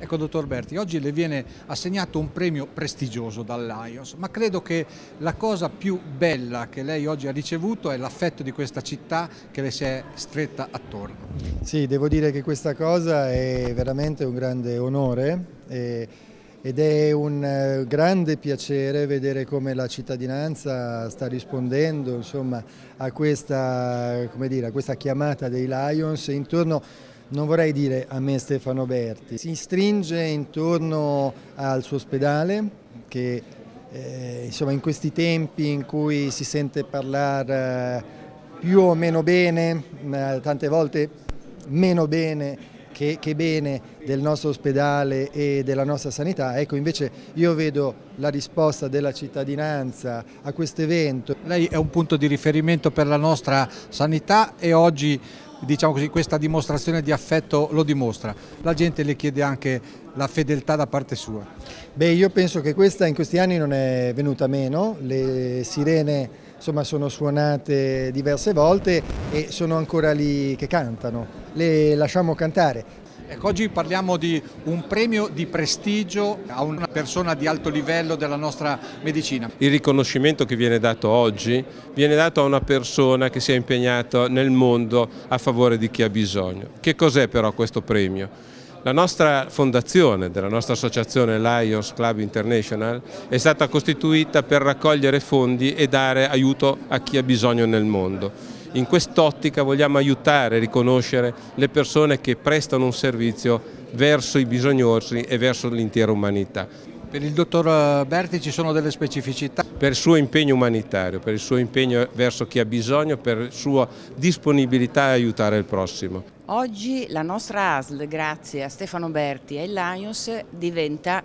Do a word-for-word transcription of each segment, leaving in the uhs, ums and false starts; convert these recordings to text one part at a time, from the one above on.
Ecco, dottor Berti, oggi le viene assegnato un premio prestigioso dal Lions, ma credo che la cosa più bella che lei oggi ha ricevuto è l'affetto di questa città che le si è stretta attorno. Sì, devo dire che questa cosa è veramente un grande onore e, ed è un grande piacere vedere come la cittadinanza sta rispondendo, insomma, a questa, come dire, a questa chiamata dei Lions intorno. Non vorrei dire a me Stefano Berti, si stringe intorno al suo ospedale che eh, insomma, in questi tempi in cui si sente parlare più o meno bene, tante volte meno bene che, che bene del nostro ospedale e della nostra sanità, ecco invece io vedo la risposta della cittadinanza a questo evento. Lei è un punto di riferimento per la nostra sanità e oggi, diciamo così, questa dimostrazione di affetto lo dimostra. La gente le chiede anche la fedeltà da parte sua. Beh, io penso che questa in questi anni non è venuta meno, le sirene insomma, sono suonate diverse volte e sono ancora lì che cantano, le lasciamo cantare. Ecco, oggi parliamo di un premio di prestigio a una persona di alto livello della nostra medicina. Il riconoscimento che viene dato oggi viene dato a una persona che si è impegnata nel mondo a favore di chi ha bisogno. Che cos'è però questo premio? La nostra fondazione, della nostra associazione Lions Club International, è stata costituita per raccogliere fondi e dare aiuto a chi ha bisogno nel mondo. In quest'ottica vogliamo aiutare e riconoscere le persone che prestano un servizio verso i bisognosi e verso l'intera umanità. Per il dottor Berti ci sono delle specificità? Per il suo impegno umanitario, per il suo impegno verso chi ha bisogno, per la sua disponibilità a aiutare il prossimo. Oggi la nostra A S L, grazie a Stefano Berti e ai Lions, diventa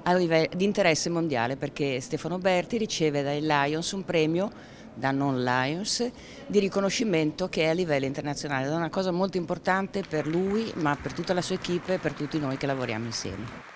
di interesse mondiale perché Stefano Berti riceve dai Lions un premio da non Lions di riconoscimento che è a livello internazionale. È una cosa molto importante per lui, ma per tutta la sua equipe e per tutti noi che lavoriamo insieme.